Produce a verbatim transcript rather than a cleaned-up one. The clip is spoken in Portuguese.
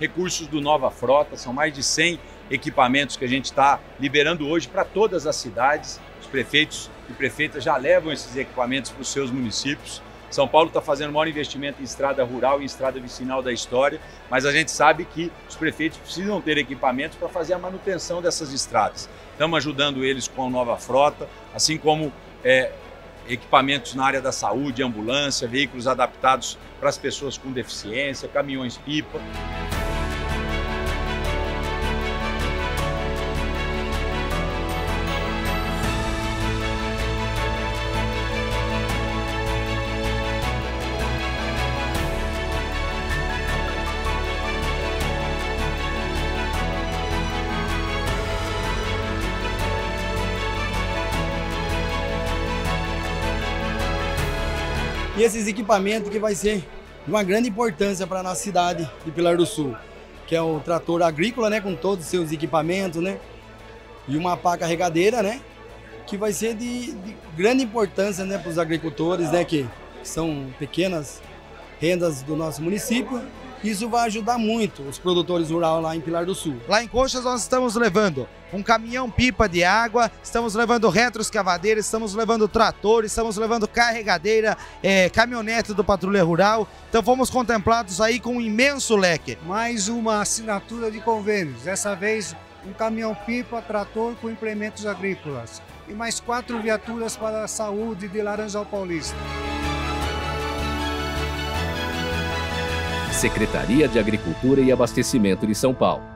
recursos do Nova Frota, são mais de cem equipamentos que a gente está liberando hoje para todas as cidades. Os prefeitos e prefeitas já levam esses equipamentos para os seus municípios. São Paulo está fazendo o maior investimento em estrada rural e em estrada vicinal da história, mas a gente sabe que os prefeitos precisam ter equipamentos para fazer a manutenção dessas estradas. Estamos ajudando eles com a Nova Frota, assim como é, equipamentos na área da saúde, ambulância, veículos adaptados para as pessoas com deficiência, caminhões-pipa. E esses equipamentos que vai ser de uma grande importância para a nossa cidade de Pilar do Sul, que é o trator agrícola, né, com todos os seus equipamentos, né, e uma pá carregadeira, né, que vai ser de, de grande importância, né, para os agricultores, né, que, que são pequenas rendas do nosso município. Isso vai ajudar muito os produtores rurais lá em Pilar do Sul. Lá em Conchas nós estamos levando um caminhão-pipa de água, estamos levando retroescavadeira, estamos levando trator, estamos levando carregadeira, é, caminhonete do Patrulha Rural. Então fomos contemplados aí com um imenso leque. Mais uma assinatura de convênios, dessa vez um caminhão-pipa, trator com implementos agrícolas. E mais quatro viaturas para a saúde de Laranjal Paulista. Secretaria de Agricultura e Abastecimento de São Paulo.